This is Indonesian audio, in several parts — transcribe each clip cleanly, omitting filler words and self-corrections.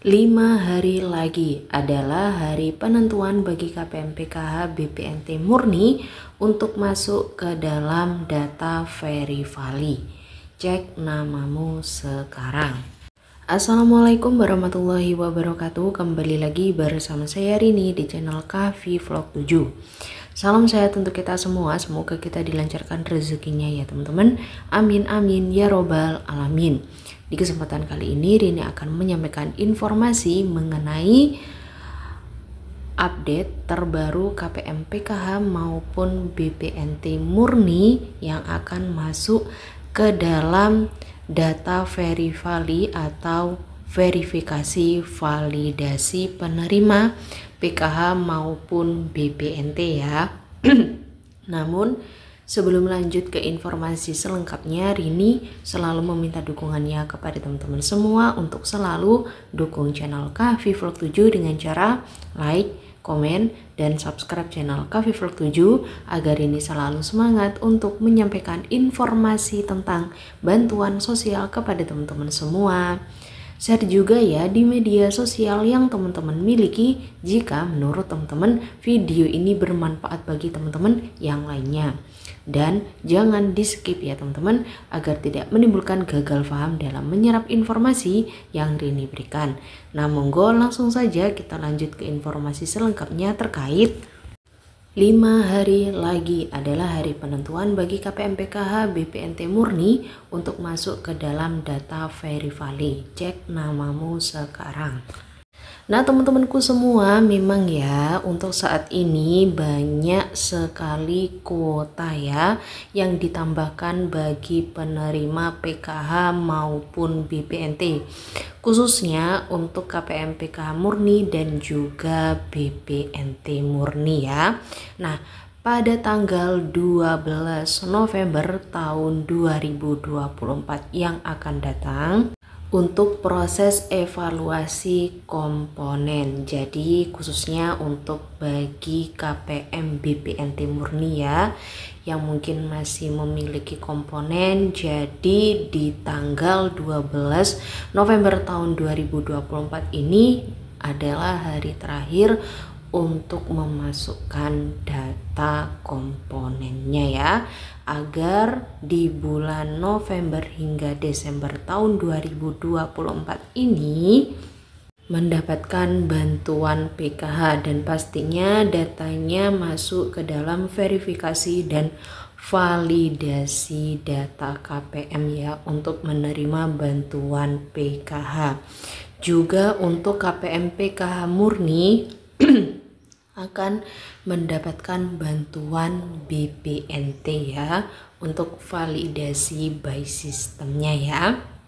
5 hari lagi adalah hari penentuan bagi KPM PKH BPNT murni untuk masuk ke dalam data Verifali. Cek namamu sekarang. Assalamualaikum warahmatullahi wabarakatuh. Kembali lagi bersama saya Rini di channel Kahfi Vlog 7. Salam sehat untuk kita semua. Semoga kita dilancarkan rezekinya ya teman-teman. Amin amin ya robbal alamin. Di kesempatan kali ini Rini akan menyampaikan informasi mengenai update terbaru KPM PKH maupun BPNT murni yang akan masuk ke dalam data Verifali atau verifikasi validasi penerima PKH maupun BPNT ya. Namun sebelum lanjut ke informasi selengkapnya, Rini selalu meminta dukungannya kepada teman-teman semua untuk selalu dukung channel Kahfi Vlog 7 dengan cara like, komen, dan subscribe channel Kahfi Vlog 7 agar Rini selalu semangat untuk menyampaikan informasi tentang bantuan sosial kepada teman-teman semua. Share juga ya di media sosial yang teman-teman miliki jika menurut teman-teman video ini bermanfaat bagi teman-teman yang lainnya. Dan jangan di skip ya teman-teman agar tidak menimbulkan gagal paham dalam menyerap informasi yang Rini berikan. Nah monggo langsung saja kita lanjut ke informasi selengkapnya terkait 5 hari lagi adalah hari penentuan bagi KPM PKH BPNT murni untuk masuk ke dalam data Verifali. Cek namamu sekarang. Nah teman-temanku semua, memang ya untuk saat ini banyak sekali kuota ya yang ditambahkan bagi penerima PKH maupun BPNT, khususnya untuk KPM PKH murni dan juga BPNT murni ya. Nah pada tanggal 12 November tahun 2024 yang akan datang untuk proses evaluasi komponen. Jadi khususnya untuk bagi KPM BPNT murni ya yang mungkin masih memiliki komponen, jadi di tanggal 12 November tahun 2024 ini adalah hari terakhir untuk memasukkan data komponennya ya, agar di bulan November hingga Desember tahun 2024 ini mendapatkan bantuan PKH dan pastinya datanya masuk ke dalam verifikasi dan validasi data KPM ya untuk menerima bantuan PKH. Juga untuk KPM PKH murni akan mendapatkan bantuan BPNT ya untuk validasi by sistemnya ya.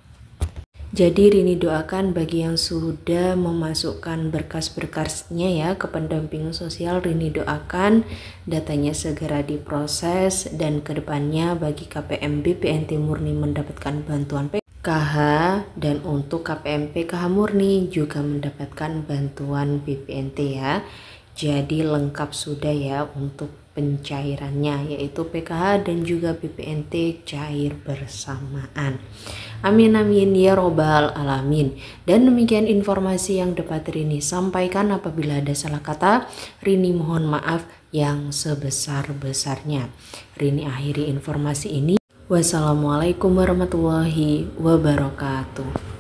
Jadi Rini doakan bagi yang sudah memasukkan berkas-berkasnya ya ke pendamping sosial, Rini doakan datanya segera diproses dan kedepannya bagi KPM BPNT murni mendapatkan bantuan PKH dan untuk KPM PKH murni juga mendapatkan bantuan BPNT ya. Jadi lengkap sudah ya untuk pencairannya, yaitu PKH dan juga BPNT cair bersamaan. Amin amin ya robbal alamin. Dan demikian informasi yang dapat Rini sampaikan. Apabila ada salah kata, Rini mohon maaf yang sebesar-besarnya. Rini akhiri informasi ini. Wassalamualaikum warahmatullahi wabarakatuh.